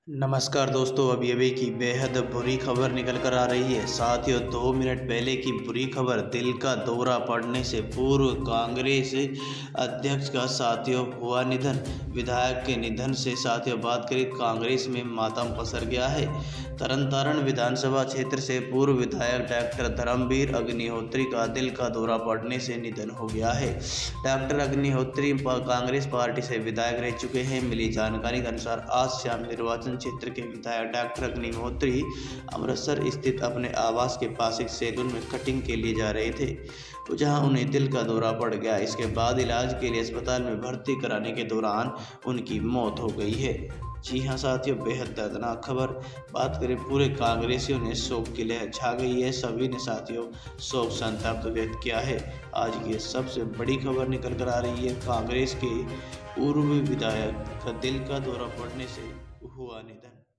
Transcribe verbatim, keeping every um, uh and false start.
नमस्कार दोस्तों, अभी अभी की बेहद बुरी खबर निकल कर आ रही है। साथियों, दो मिनट पहले की बुरी खबर, दिल का दौरा पड़ने से पूर्व कांग्रेस अध्यक्ष का साथियों हुआ निधन। विधायक के निधन से साथियों बात करें, कांग्रेस में मातम पसर गया है। तरनतारण विधानसभा क्षेत्र से पूर्व विधायक डॉक्टर धर्मवीर अग्निहोत्री का दिल का दौरा पड़ने से निधन हो गया है। डॉक्टर अग्निहोत्री कांग्रेस पार्टी से विधायक रह चुके हैं। मिली जानकारी के अनुसार आज शाम निर्वाचन क्षेत्र के विधायक डॉक्टर अग्निहोत्री अमृतसर स्थित अपने आवास के पास एक सैलून में कटिंग के लिए जा रहे थे, तो जहां उन्हें दिल का दौरा पड़ गया। इसके बाद इलाज के लिए अस्पताल में भर्ती कराने के दौरान उनकी मौत हो गई है। जी हाँ साथियों, बेहद दर्दनाक खबर। बात करें, पूरे कांग्रेसियों ने शोक की लहर छा गई है। सभी ने साथियों शोक संताप व्यक्त किया है। आज की सबसे बड़ी खबर निकल कर आ रही है, कांग्रेस के पूर्व विधायक का दिल का दौरा पड़ने से हुआ निधन।